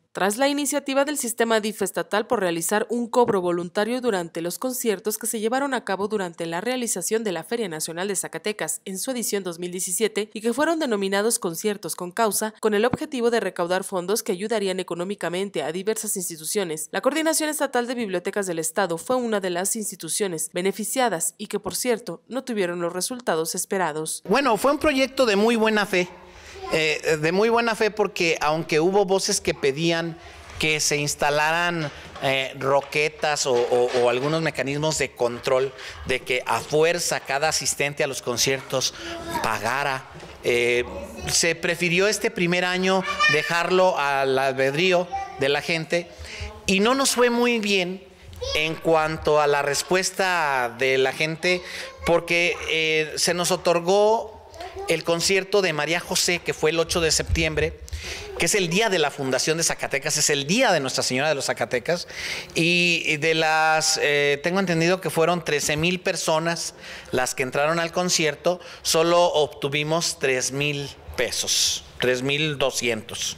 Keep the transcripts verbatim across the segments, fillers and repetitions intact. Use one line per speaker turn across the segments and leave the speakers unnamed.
Tras la iniciativa del sistema D I F estatal por realizar un cobro voluntario durante los conciertos que se llevaron a cabo durante la realización de la Feria Nacional de Zacatecas en su edición dos mil diecisiete y que fueron denominados conciertos con causa, con el objetivo de recaudar fondos que ayudarían económicamente a diversas instituciones, la Coordinación Estatal de Bibliotecas del Estado fue una de las instituciones beneficiadas y que, por cierto, no tuvieron los resultados esperados.
Bueno, fue un proyecto de muy buena fe. Eh, de muy buena fe porque aunque hubo voces que pedían que se instalaran eh, roquetas o, o, o algunos mecanismos de control de que a fuerza cada asistente a los conciertos pagara, eh, se prefirió este primer año dejarlo al albedrío de la gente y no nos fue muy bien en cuanto a la respuesta de la gente porque eh, se nos otorgó el concierto de María José, que fue el ocho de septiembre, que es el día de la fundación de Zacatecas, es el día de Nuestra Señora de los Zacatecas, y de las, eh, tengo entendido que fueron trece mil personas las que entraron al concierto, solo obtuvimos tres mil pesos, tres mil doscientos.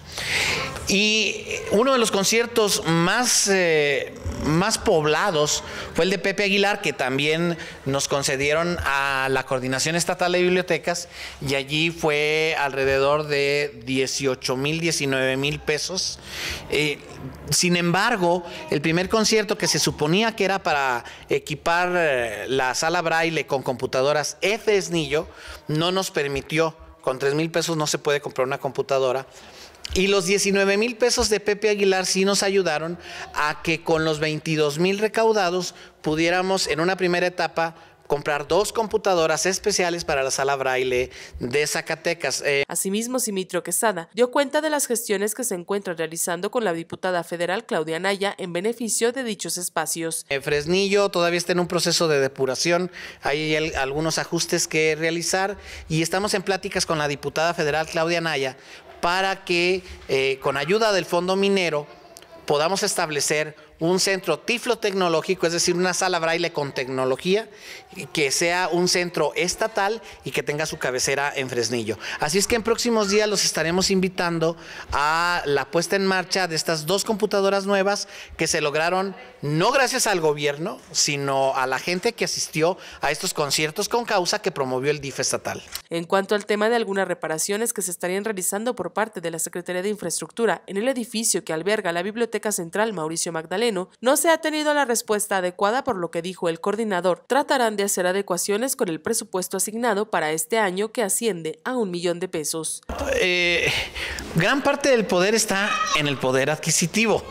Y uno de los conciertos más, eh, más poblados fue el de Pepe Aguilar, que también nos concedieron a la Coordinación Estatal de Bibliotecas, y allí fue alrededor de dieciocho mil, diecinueve mil pesos. Eh, sin embargo, el primer concierto, que se suponía que era para equipar eh, la sala Braille con computadoras E Fresnillo, no nos permitió. Con tres mil pesos no se puede comprar una computadora. Y los diecinueve mil pesos de Pepe Aguilar sí nos ayudaron a que con los veintidós mil recaudados pudiéramos en una primera etapa comprar dos computadoras especiales para la sala Braille de Zacatecas. Eh,
Asimismo, Simitrio Quesada dio cuenta de las gestiones que se encuentran realizando con la diputada federal Claudia Anaya en beneficio de dichos espacios.
Eh, Fresnillo todavía está en un proceso de depuración, hay el, algunos ajustes que realizar y estamos en pláticas con la diputada federal Claudia Anaya para que eh, con ayuda del Fondo Minero podamos establecer un centro tiflotecnológico, es decir, una sala Braille con tecnología, que sea un centro estatal y que tenga su cabecera en Fresnillo. Así es que en próximos días los estaremos invitando a la puesta en marcha de estas dos computadoras nuevas que se lograron no gracias al gobierno, sino a la gente que asistió a estos conciertos con causa que promovió el D I F estatal.
En cuanto al tema de algunas reparaciones que se estarían realizando por parte de la Secretaría de Infraestructura en el edificio que alberga la Biblioteca Central Mauricio Magdaleno, no se ha tenido la respuesta adecuada, por lo que dijo el coordinador, tratarán de hacer adecuaciones con el presupuesto asignado para este año que asciende a un millón de pesos.
Eh, gran parte del poder está en el poder adquisitivo.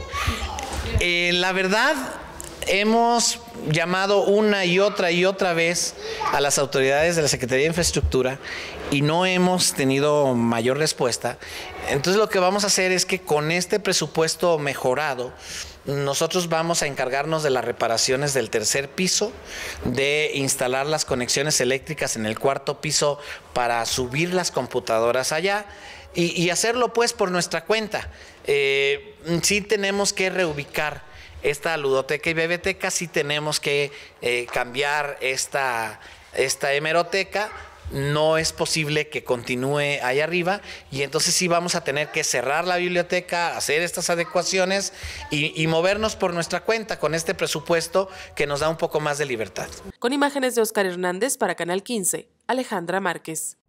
Eh, la verdad, hemos llamado una y otra y otra vez a las autoridades de la Secretaría de Infraestructura y no hemos tenido mayor respuesta. Entonces lo que vamos a hacer es que con este presupuesto mejorado, nosotros vamos a encargarnos de las reparaciones del tercer piso, de instalar las conexiones eléctricas en el cuarto piso para subir las computadoras allá y, y hacerlo pues por nuestra cuenta. Eh, sí tenemos que reubicar esta ludoteca y biblioteca, sí tenemos que eh, cambiar esta, esta hemeroteca. No es posible que continúe ahí arriba y entonces sí vamos a tener que cerrar la biblioteca, hacer estas adecuaciones y, y movernos por nuestra cuenta con este presupuesto que nos da un poco más de libertad.
Con imágenes de Oscar Hernández para Canal quince, Alejandra Márquez.